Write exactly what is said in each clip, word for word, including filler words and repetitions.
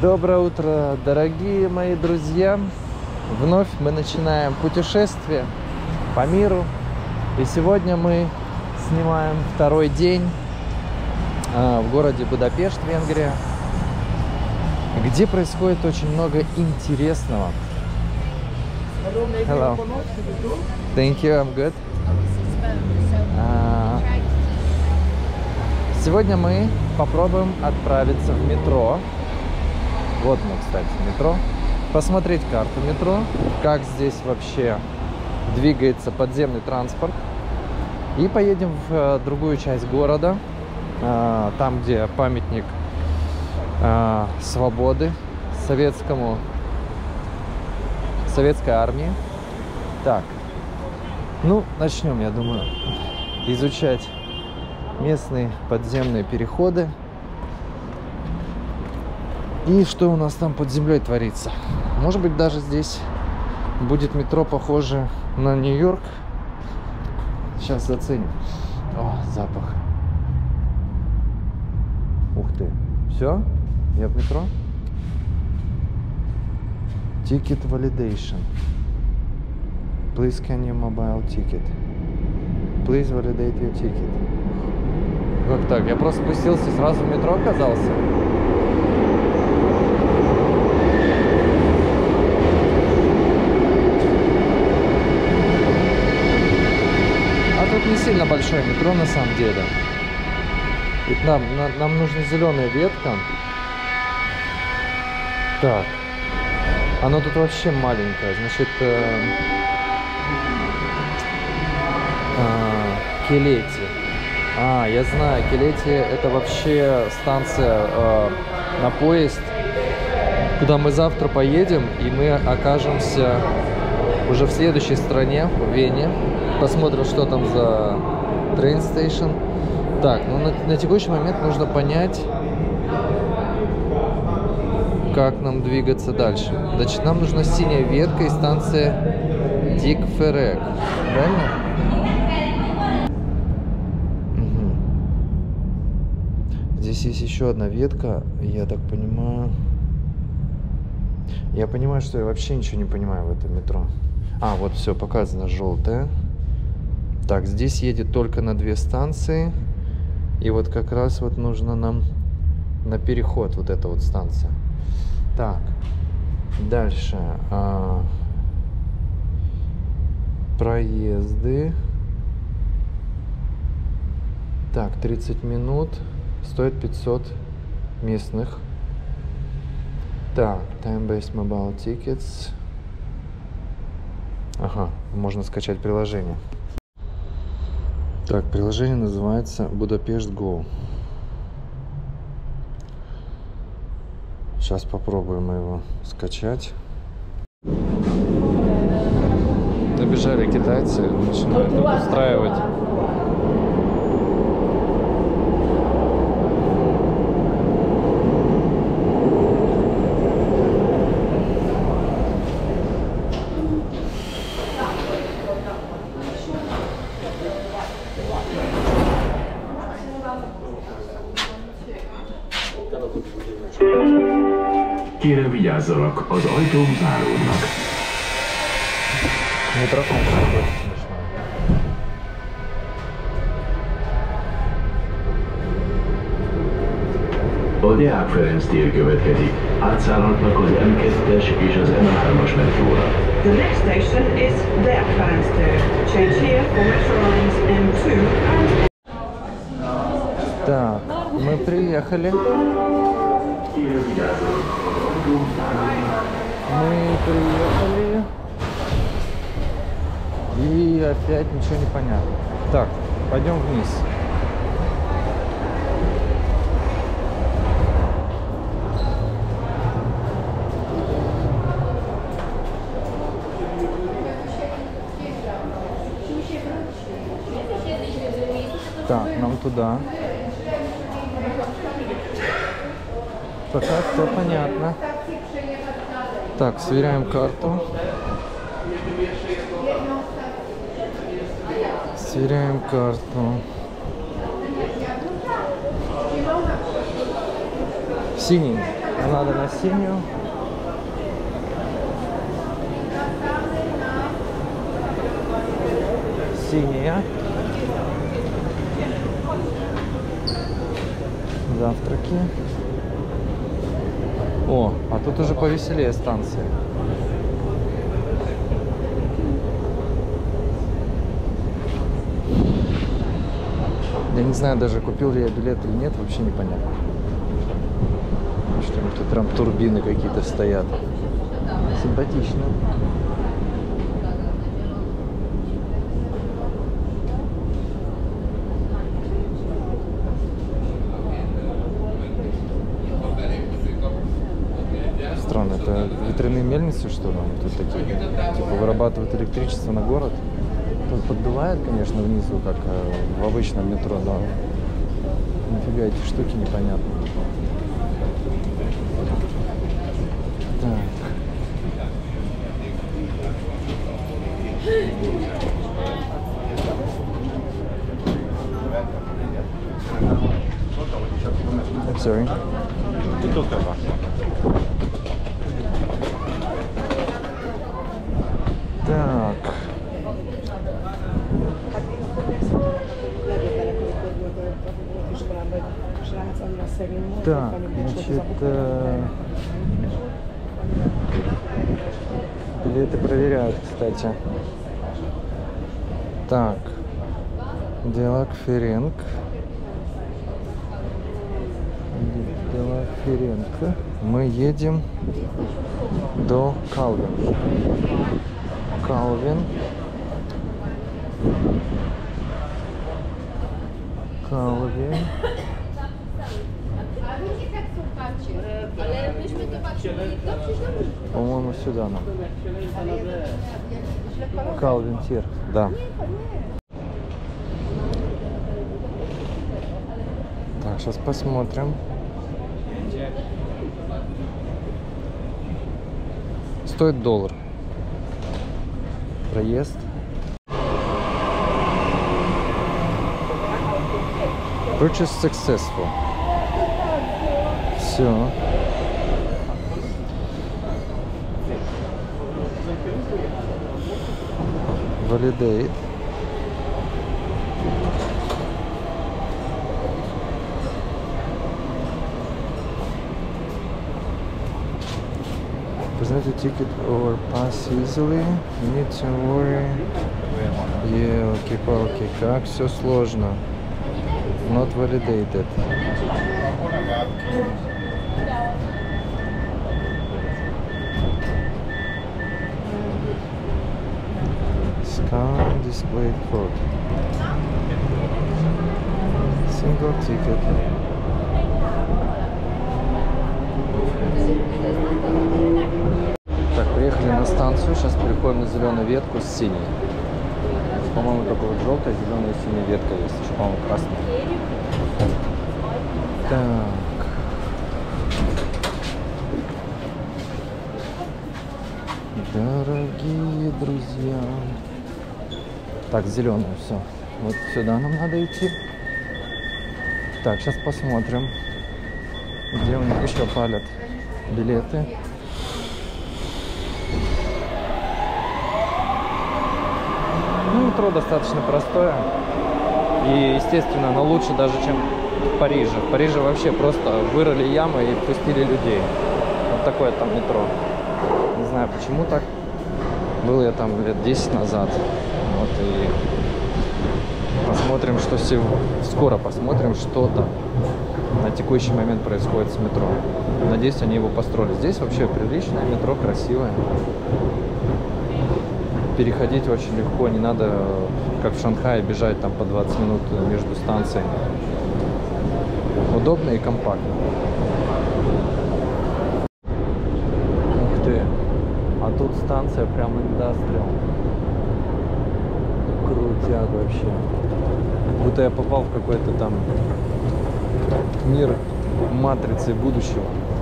Доброе утро, дорогие мои друзья! Вновь мы начинаем путешествие по миру. И сегодня мы снимаем второй день а, в городе Будапешт, Венгрия, где происходит очень много интересного. Hello. Thank you, I'm good. А, сегодня мы попробуем отправиться в метро. Вот мы, кстати, метро. Посмотреть карту метро, как здесь вообще двигается подземный транспорт. И поедем в другую часть города, там, где памятник свободы советскому, советской армии. Так, ну, начнем, я думаю, изучать местные подземные переходы. И что у нас там под землей творится. Может быть, даже здесь будет метро похоже на Нью-Йорк. Сейчас заценим. О, запах. Ух ты. Все? Я в метро? Ticket validation. Please scan your mobile ticket. Please validate your ticket. Как так? Я просто спустился и сразу в метро оказался. Тут не сильно большое метро на самом деле. Ведь нам, на, нам нужна зеленая ветка. Так. Оно тут вообще маленькое. Значит, э, э, Келети. А, я знаю, Келети это вообще станция э, на поезд, куда мы завтра поедем, и мы окажемся уже в следующей стране, в Вене. Посмотрим, что там за train station. Так, ну на, на текущий момент нужно понять, как нам двигаться дальше. Значит, нам нужна синяя ветка и станция Дикферек. Правильно? Угу. Здесь есть еще одна ветка, я так понимаю. Я понимаю, что я вообще ничего не понимаю в этом метро. А, вот все, показано желтое. Так, здесь едет только на две станции. И вот как раз вот нужно нам на переход вот эта вот станция. Так, дальше. А, проезды. Так, тридцать минут. Стоит пятьсот местных. Так, time-based mobile tickets. Ага, можно скачать приложение. Так, приложение называется Будапешт Go. Сейчас попробуем его скачать. Набежали китайцы, начинают тут устраивать. Kérem vigyázzanak, az ajtók záródnak. Микрофон такой смешной. A Deák Ferenc tér következik. Átszállhatnak az M kettes és az M hármas metróra. The next station is Deák Ferenc tér. Change here for metro lines M two and... Так, мы приехали. Мы приехали. И опять ничего не понятно. Так, пойдем вниз. Так, нам туда. Пока все понятно. Так, сверяем карту. Сверяем карту. Синий. Нам надо на синюю. Синяя. Завтраки. О, а тут уже повеселее станция. Я не знаю даже, купил ли я билет или нет, вообще непонятно. Что тут прям турбины какие-то стоят. Симпатично. Странно, это ветряные мельницы, что ли? Тут такие, типа, вырабатывают электричество на город. Тут поддувает, конечно, внизу, как в обычном метро, но нифига эти штуки непонятно. Так. I'm sorry. Так. Так, значит, э, билеты проверяют, кстати. Так, Делак Ференг. Делак Ференг. Мы едем до Калвин. Калвин. Калвин. По-моему, сюда нам. Калвин Тир. Да. Так, сейчас посмотрим. Стоит доллар. Проезд. Purchase successful. Все. Validate. Present a ticket or pass easily. You need to worry. Yeah, окей, окей. Как все сложно. Not validated. Scan display code. Single ticket. Так, приехали на станцию. Сейчас переходим на зеленую ветку с синей. По-моему, только вот желтая, зеленая и синяя ветка есть. Еще, по-моему, красная. Так. Дорогие друзья. Так, зеленая, все. Вот сюда нам надо идти. Так, сейчас посмотрим, где у них еще палят билеты. Ну, метро достаточно простое. И, естественно, оно лучше даже, чем в Париже. В Париже вообще просто вырыли ямы и пустили людей. Вот такое там метро. Не знаю, почему так. Был я там лет десять назад. Вот и посмотрим, что сегодня. Скоро посмотрим, что там на текущий момент происходит с метро. Надеюсь, они его построили. Здесь вообще приличное метро, красивое. Переходить очень легко, не надо, как в Шанхае, бежать там по двадцать минут между станциями. Удобно и компактно. Ух ты, а тут станция прям индастриал. Крутяк вообще. Будто я попал в какой-то там мир матрицы будущего.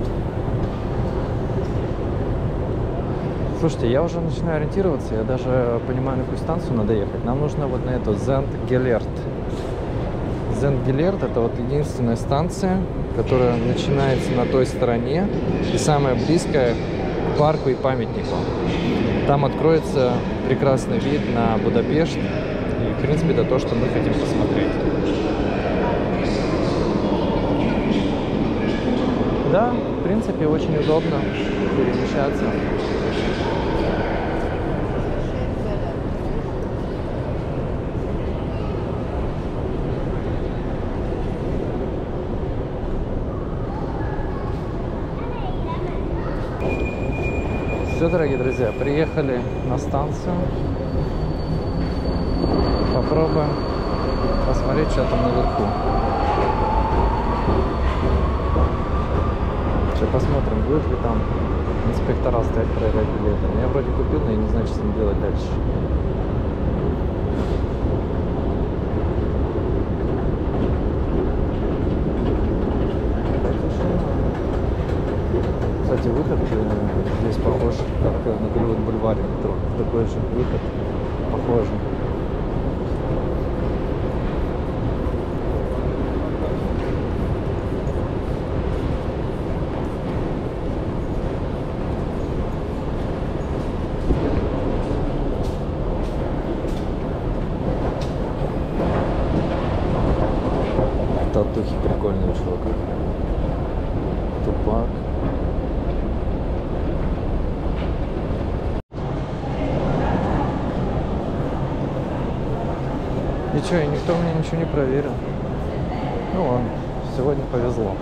Слушайте, я уже начинаю ориентироваться, я даже понимаю, на какую станцию надо ехать. Нам нужно вот на эту Зент Гелерт. Зенгелерт — это вот единственная станция, которая начинается на той стороне и самая близкая к парку и памятнику. Там откроется прекрасный вид на Будапешт, и, в принципе, это то, что мы хотим посмотреть. Да, в принципе, очень удобно перемещаться. Все, дорогие друзья, приехали на станцию. Попробуем посмотреть, что там наверху. Сейчас посмотрим, будет ли там инспектора стоять, проверять билеты. Я вроде купил, но я не знаю, что с ним делать дальше. Кстати, выход здесь похож, как на Голливуд-бульваре метро. Такой же выход, похожий. Татухи прикольные у чувака. Тупак. Ничего, и никто мне ничего не проверил. Ну ладно, сегодня повезло.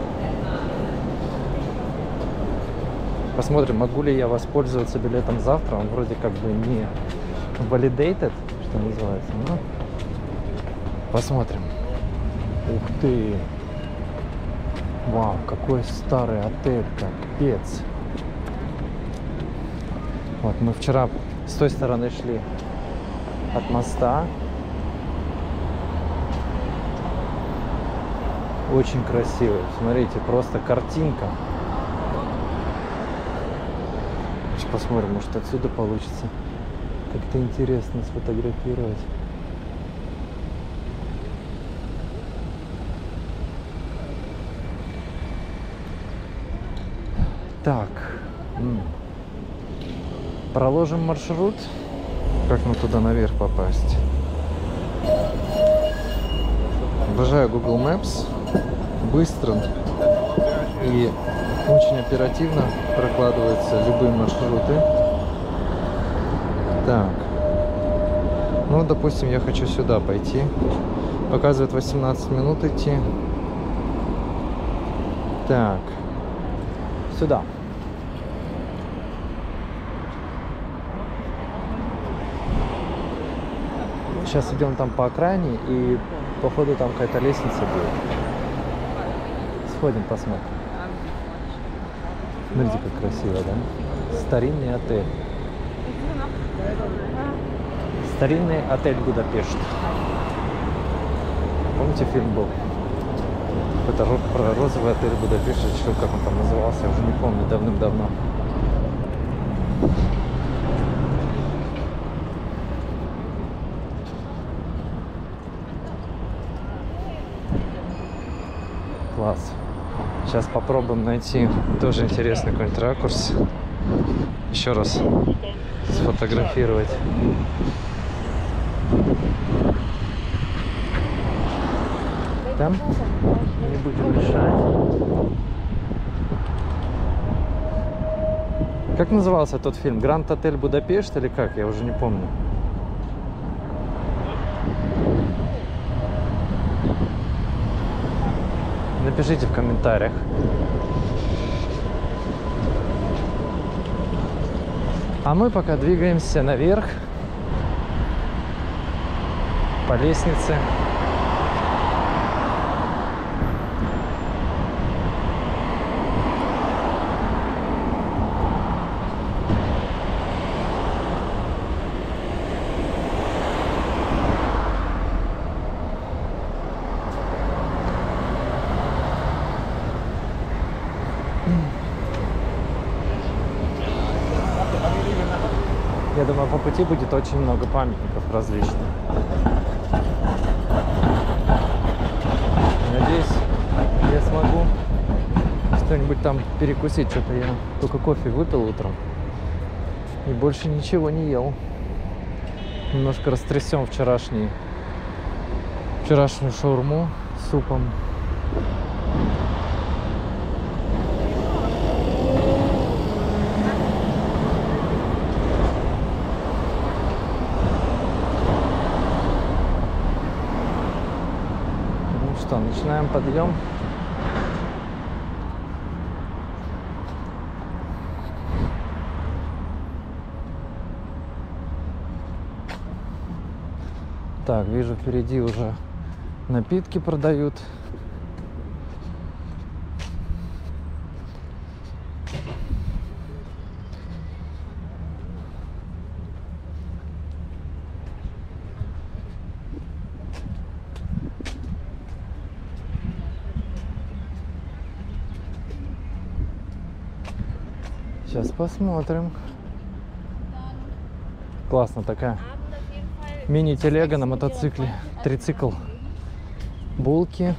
Посмотрим, могу ли я воспользоваться билетом завтра. Он вроде как бы не validated, что называется. Но посмотрим. Ух ты! Вау, какой старый отель, капец! Вот, мы вчера с той стороны шли от моста. Очень красивый. Смотрите, просто картинка. Сейчас посмотрим, может отсюда получится как-то интересно сфотографировать. Так. Проложим маршрут. Как нам туда наверх попасть? Обожаю Google Maps. Быстро и очень оперативно прокладываются любые маршруты. Так. Ну, допустим, я хочу сюда пойти. Показывает восемнадцать минут идти. Так. Сюда. Сейчас идем там по окраине, и походу там какая-то лестница будет. Сходим, посмотрим. Смотрите, как красиво, да? Старинный отель. Старинный отель Будапешт. Помните, фильм был? Это про розовый отель Будапешт, что как он там назывался, я уже не помню, давным-давно. Класс. Сейчас попробуем найти тоже интересный какой-нибудь ракурс. Еще раз сфотографировать. Там не будем мешать. Как назывался тот фильм? Гранд Отель Будапешт или как? Я уже не помню. Напишите в комментариях. А мы пока двигаемся наверх по лестнице. Я думаю, по пути будет очень много памятников различных. перекусить. Что-то я только кофе выпил утром и больше ничего не ел. Немножко растрясем вчерашний, вчерашнюю шаурму с супом. Ну что, начинаем подъем. Так, вижу, впереди уже напитки продают. Сейчас посмотрим. Классно такая. Мини-телега на мотоцикле, трицикл, булки.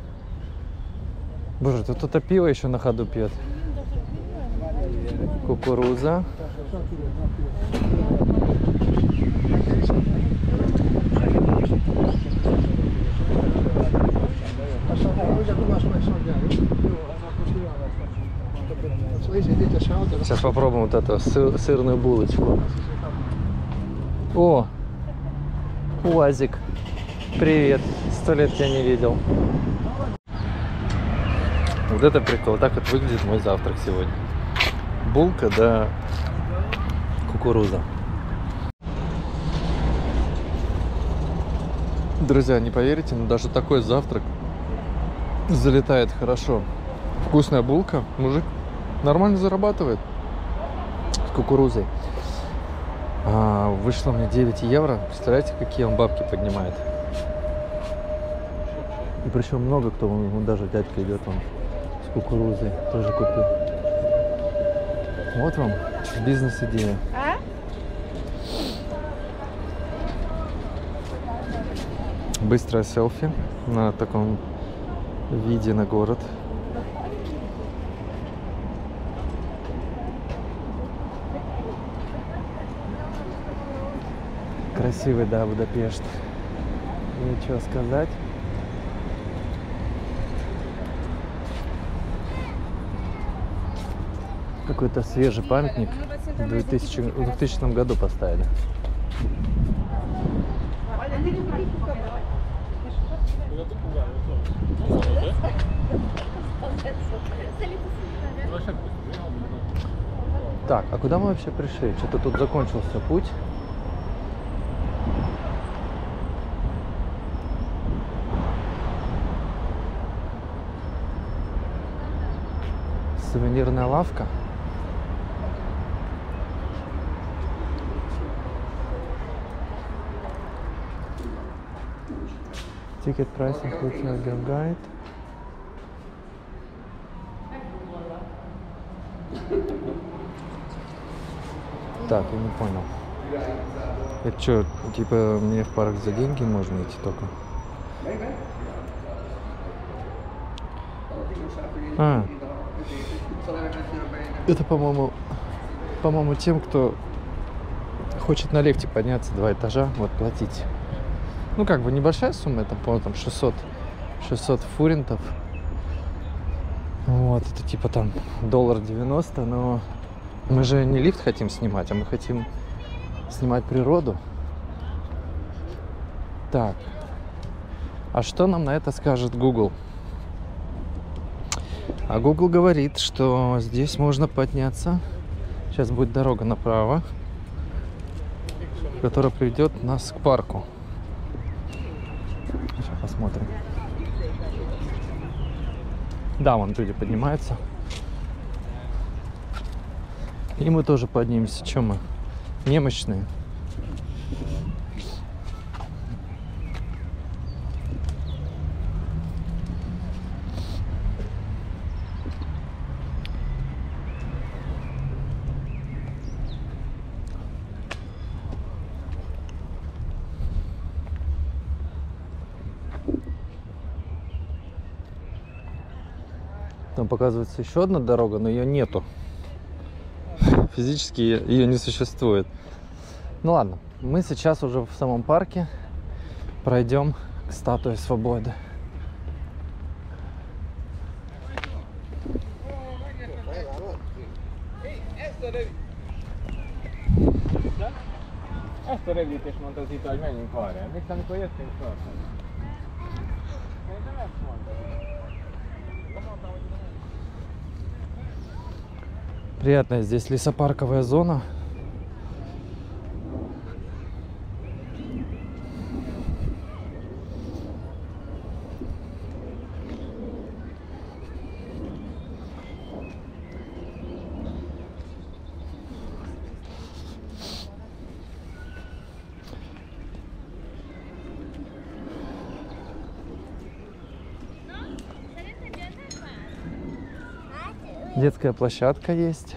Боже, тут кто-то пиво еще на ходу пьет. Кукуруза. Сейчас попробуем вот эту сыр, сырную булочку. О! УАЗик. Привет. Сто лет тебя не видел. Вот это прикол. Так вот выглядит мой завтрак сегодня. Булка да кукуруза. Друзья, не поверите, но даже такой завтрак залетает хорошо. Вкусная булка. Мужик нормально зарабатывает с кукурузой. А, вышло мне девять евро. Представляете, какие он бабки поднимает? И причем много кто, он, даже дядька идет, он с кукурузой тоже купил. Вот вам бизнес-идея. Быстрое селфи на таком виде на город. Красивый, да, Будапешт. Нечего сказать. Какой-то свежий памятник. В двухтысячном году поставили. Так, а куда мы вообще пришли? Что-то тут закончился путь. Сувенирная лавка. Ticket price includes your guide. Так, я не понял. Это что, типа мне в парк за деньги можно идти только? А, это, по-моему, по-моему, тем, кто хочет на лифте подняться два этажа, вот платить. Ну, как бы небольшая сумма, это, по-моему, там шестьсот, шестьсот фуринтов. Вот, это типа там доллар девяносто, но мы же не лифт хотим снимать, а мы хотим снимать природу. Так, а что нам на это скажет Google? А Google говорит, что здесь можно подняться. Сейчас будет дорога направо, которая приведет нас к парку. Сейчас посмотрим. Да, вон люди поднимаются. И мы тоже поднимемся. Чем мы? Немощные. Там показывается еще одна дорога, но ее нету. Физически ее не существует. Ну ладно, мы сейчас уже в самом парке. Пройдем к статуе свободы. Ezt a rövidítést mondta Zita, hogy menjünk arra. Még amikor jöttünk fel. Szerintem ezt mondta. Приятная здесь лесопарковая зона. Детская площадка есть.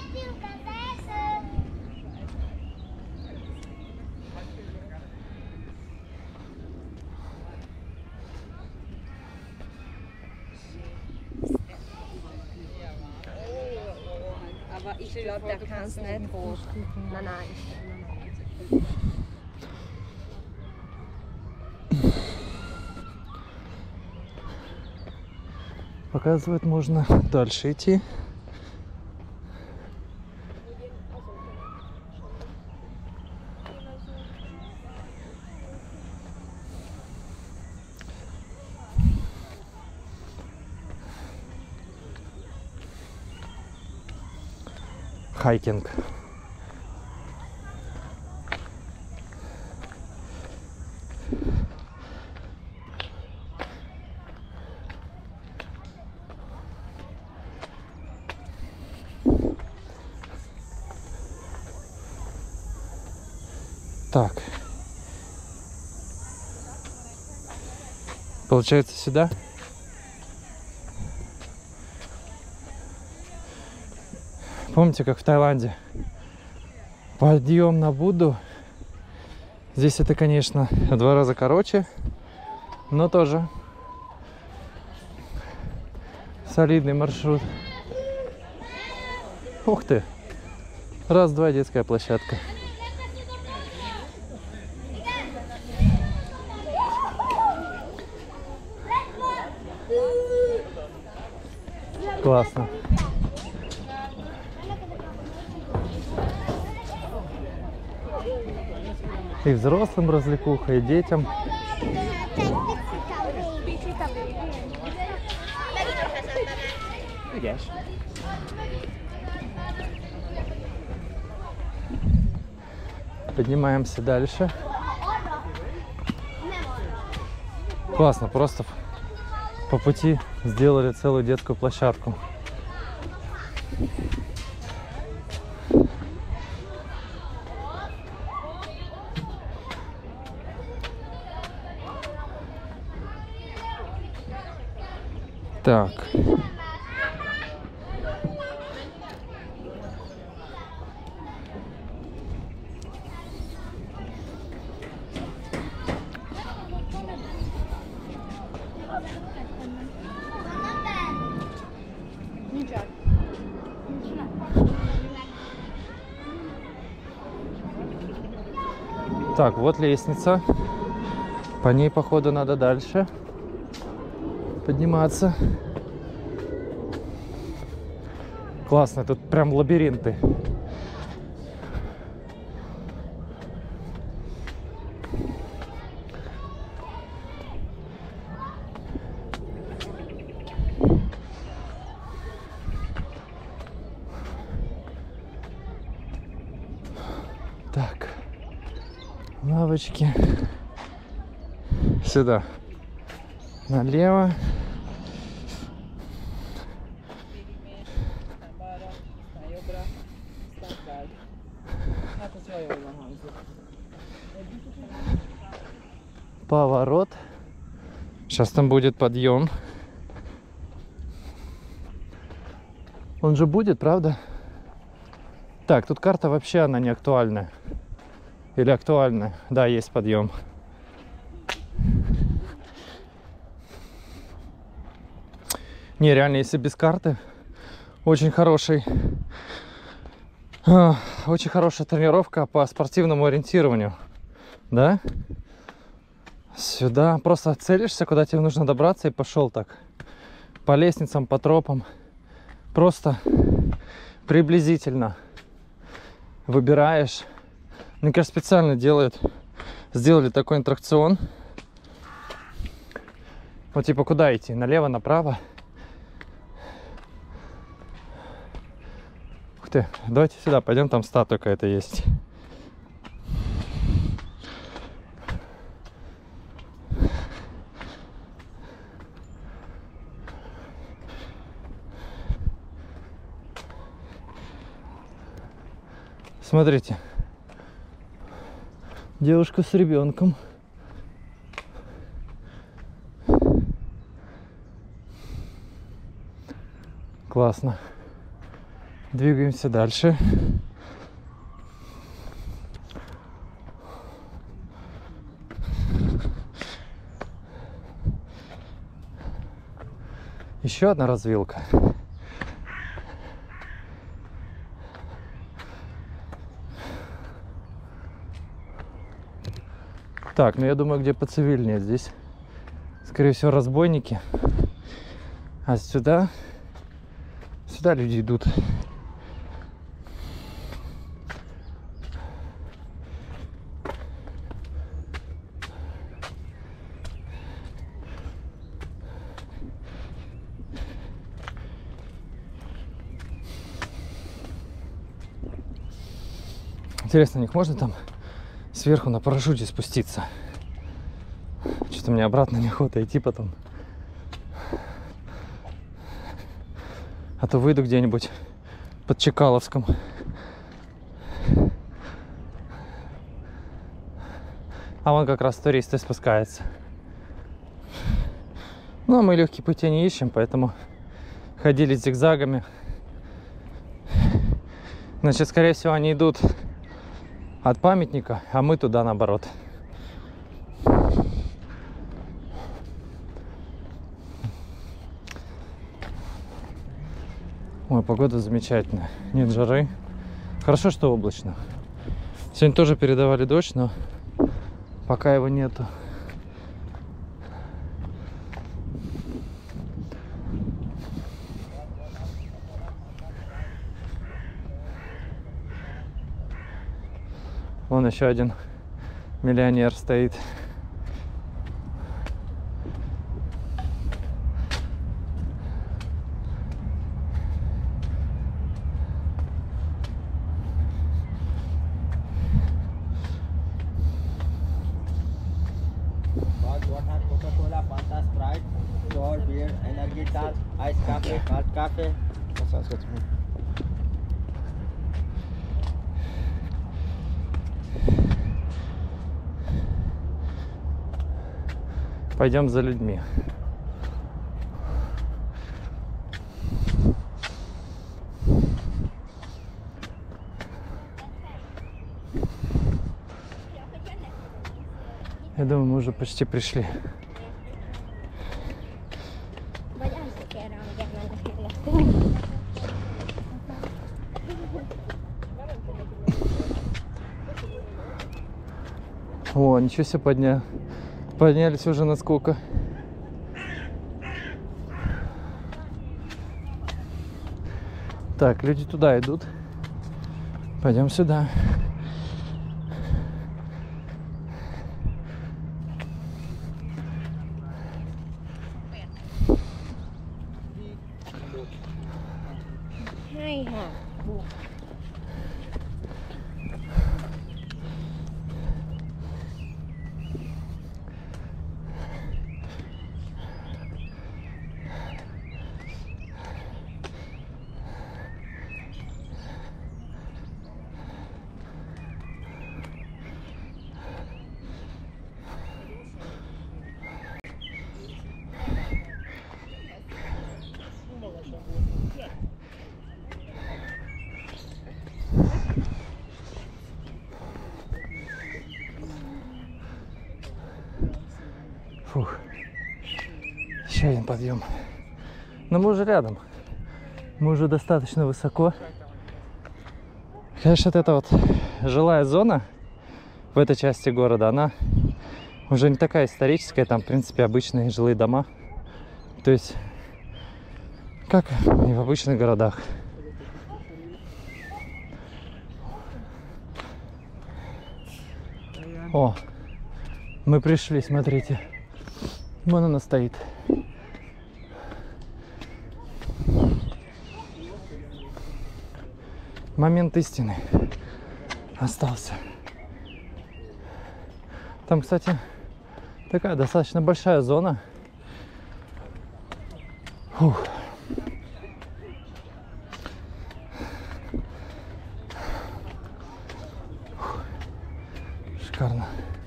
Aber ich glaube, der kann es nicht hoch. Nein, nein. Показывает, можно дальше идти. Хайкинг. Так. Получается, сюда? Помните, как в Таиланде? Подъем на Будду. Здесь это, конечно, в два раза короче, но тоже солидный маршрут. Ух ты! Раз-два, детская площадка. Классно. И взрослым развлекуха, и детям. Поднимаемся дальше. Классно, просто по пути сделали целую детскую площадку. Так. Так, вот лестница. По ней, походу, надо дальше подниматься. Классно, тут прям лабиринты. Так, лавочки. Сюда. Налево. Поворот. Сейчас там будет подъем. Он же будет, правда? Так, тут карта вообще, она не актуальная. Или актуальная? Да, есть подъем. Не, реально, если без карты, очень хороший, э, очень хорошая тренировка по спортивному ориентированию, да? Сюда просто целишься, куда тебе нужно добраться, и пошел так по лестницам, по тропам, просто приблизительно выбираешь. Мне кажется, специально делают, сделали такой аттракцион. Вот типа куда идти? Налево, направо? Ух ты, давайте сюда пойдем, там статуя какая-то есть. Смотрите. Девушка с ребенком. Классно. Двигаемся дальше. Еще одна развилка. Так, ну я думаю, где поцивильнее. Здесь, скорее всего, разбойники. А сюда, сюда люди идут. Интересно, на них можно там сверху на парашюте спуститься? Что-то мне обратно неохота идти потом. А то выйду где-нибудь под Чекаловском. А вон как раз туристы спускаются. Ну, а мы легкие пути не ищем, поэтому ходили зигзагами. Значит, скорее всего, они идут от памятника, а мы туда наоборот. Ой, погода замечательная. Нет жары. Хорошо, что облачно. Сегодня тоже передавали дождь, но пока его нету. Вон еще один миллионер стоит. Water, Coca-Cola, Fanta, Sprite, sour beer, energy dark, ice coffee, hot coffee. Das war's jetzt mit. Пойдем за людьми. Я думаю, мы уже почти пришли. О, ничего себе, подня... поднялись уже на сколько. Так, люди туда идут. Пойдем сюда. Фух. Еще один подъем. Но мы уже рядом. Мы уже достаточно высоко. Конечно, вот эта вот жилая зона в этой части города, она уже не такая историческая. Там, в принципе, обычные жилые дома. То есть, как и в обычных городах. О, мы пришли, смотрите. Вон она стоит. Момент истины остался. Там, кстати, такая достаточно большая зона. Фух. Фух. Шикарно.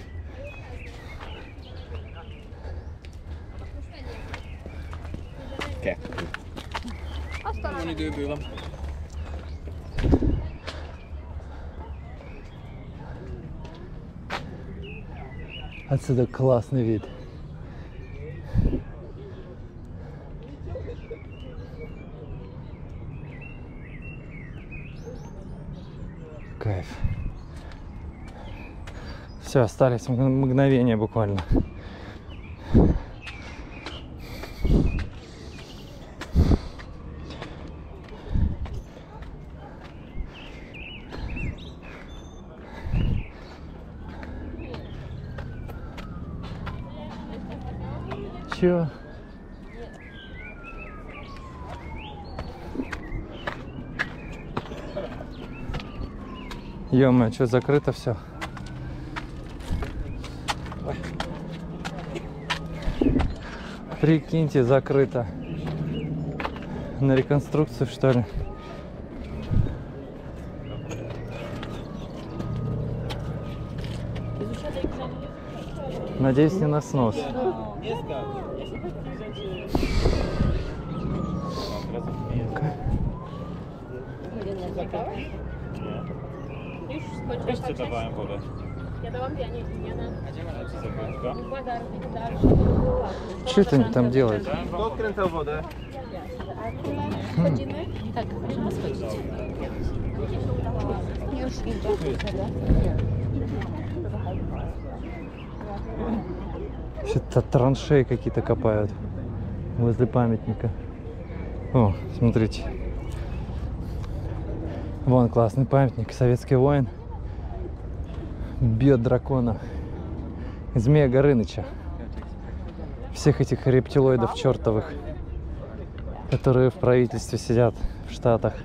Van időből. Отсюда классный вид. Кайф. Все, остались мгновения буквально. Чё? Ё-моё, что закрыто все? Прикиньте, закрыто. На реконструкцию, что ли? Надеюсь, не на снос. Jeszcze dawałem wodę. Ja dałam pianie, nie na... A co za krótka? Wykładarnik dalszy. Что это они там делают? Kto odkręcał wodę? Wchodzimy? Tak, możemy schodzić. Już idzie. Что-то траншеи какие-то копают возле памятника. О, смотрите. Вон классный памятник. Советский воин бьет дракона. Змея Горыныча. Всех этих рептилоидов чертовых, которые в правительстве сидят в Штатах.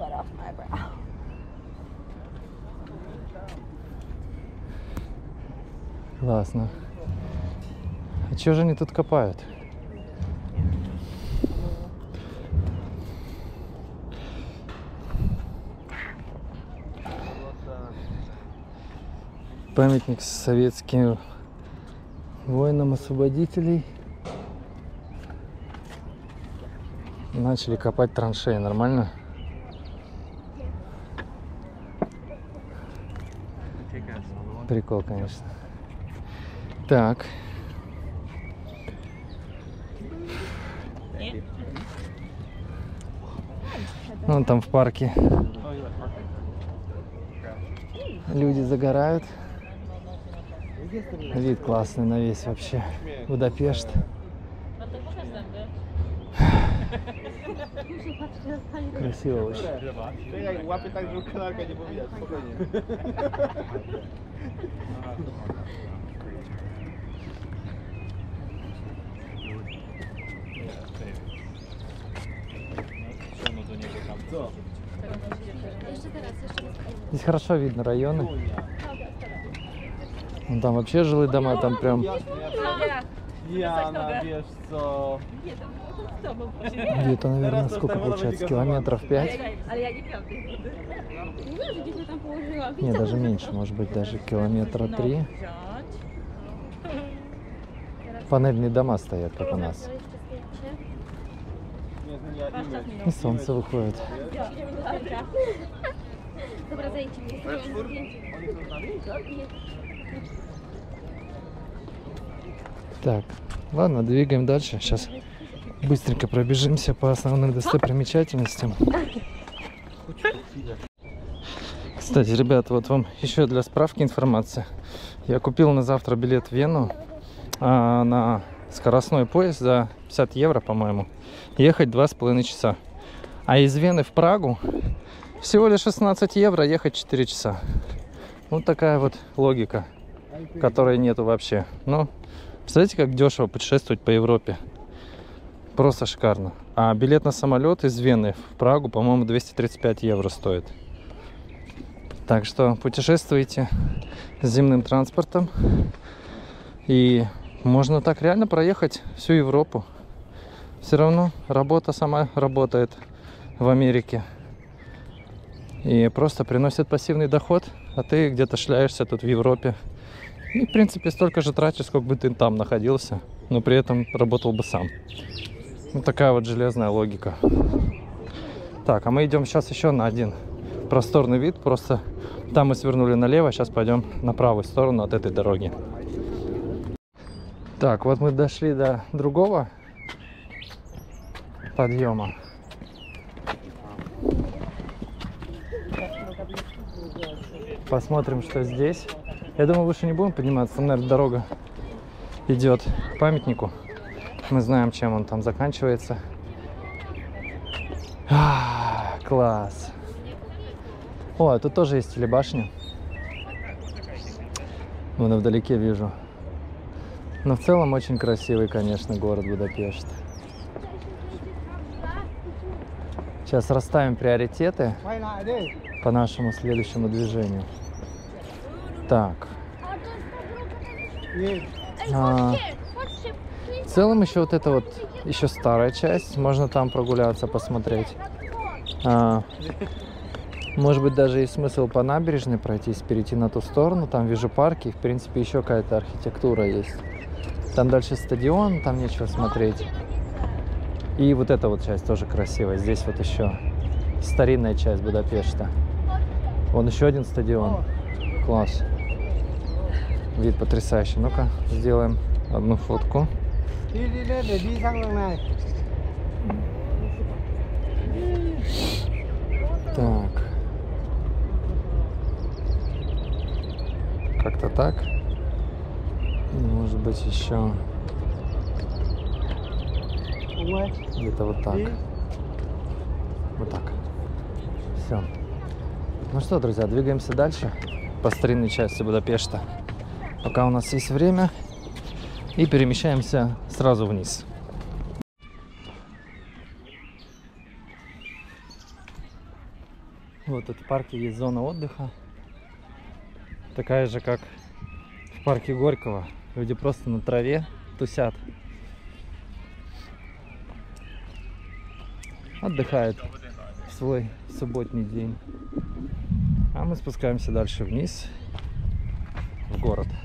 Классно. А чё же они тут копают? Памятник советским воинам-освободителей. Начали копать траншеи. Нормально? Прикол, конечно. Так. Вон там в парке люди загорают. Вид классный на весь вообще Будапешт. Красиво очень. Łapy tak, żeby kanarka nie było widać, spokojnie. Co? Здесь хорошо видно районы. Вон там вообще жилые дома, там прям Jana, wiesz co? где-то, наверное, сколько получается? Километров пять? Ale ja nie miałam tej wody. Mówiłam, że gdzieś ja tam położyłam. Не, даже меньше, может быть, даже километра три. Панельные дома стоят, как у нас. Nie zmienia imię. И солнце выходит. Dobra, zejdźcie mi. Oni są z nami, tak? Так, ладно, двигаем дальше. Сейчас Быстренько пробежимся по основным достопримечательностям. Кстати, ребят, вот вам еще для справки информация. Я купил на завтра билет в Вену а, на скоростной поезд за пятьдесят евро, по-моему. Ехать два с половиной часа. А из Вены в Прагу всего лишь шестнадцать евро, ехать четыре часа. Вот такая вот логика, которой нету вообще. Но представляете, как дешево путешествовать по Европе. Просто шикарно. А билет на самолет из Вены в Прагу, по-моему, двести тридцать пять евро стоит. Так что путешествуйте с земным транспортом. И можно так реально проехать всю Европу. Все равно работа сама работает в Америке. И просто приносит пассивный доход. А ты где-то шляешься тут в Европе. И, в принципе, столько же тратишь, сколько бы ты там находился. Но при этом работал бы сам. Вот такая вот железная логика. Так, а мы идем сейчас еще на один просторный вид. Просто там мы свернули налево, сейчас пойдем на правую сторону от этой дороги. Так, вот мы дошли до другого подъема. Посмотрим, что здесь. Я думаю, выше не будем подниматься. Там, наверное, дорога идет к памятнику. Мы знаем, чем он там заканчивается. А, класс. О, тут тоже есть телебашня. Вон вдалеке вижу. Но в целом очень красивый, конечно, город Будапешт. Сейчас расставим приоритеты по нашему следующему движению. Так. А, в целом еще вот это вот еще старая часть. Можно там прогуляться, посмотреть. А, может быть, даже есть смысл по набережной пройтись, перейти на ту сторону. Там вижу парки. В принципе, еще какая-то архитектура есть. Там дальше стадион, там нечего смотреть. И вот эта вот часть тоже красивая. Здесь вот еще старинная часть Будапешта. Вон еще один стадион. Класс. Вид потрясающий. Ну-ка, сделаем одну фотку. Так. Как-то так. И, может быть, еще где-то вот так. Вот так. Все. Ну что, друзья, двигаемся дальше по старинной части Будапешта. Пока у нас есть время. И перемещаемся сразу вниз. Вот тут в парке есть зона отдыха. Такая же, как в парке Горького. Люди просто на траве тусят. Отдыхают в свой субботний день. А мы спускаемся дальше вниз, в город.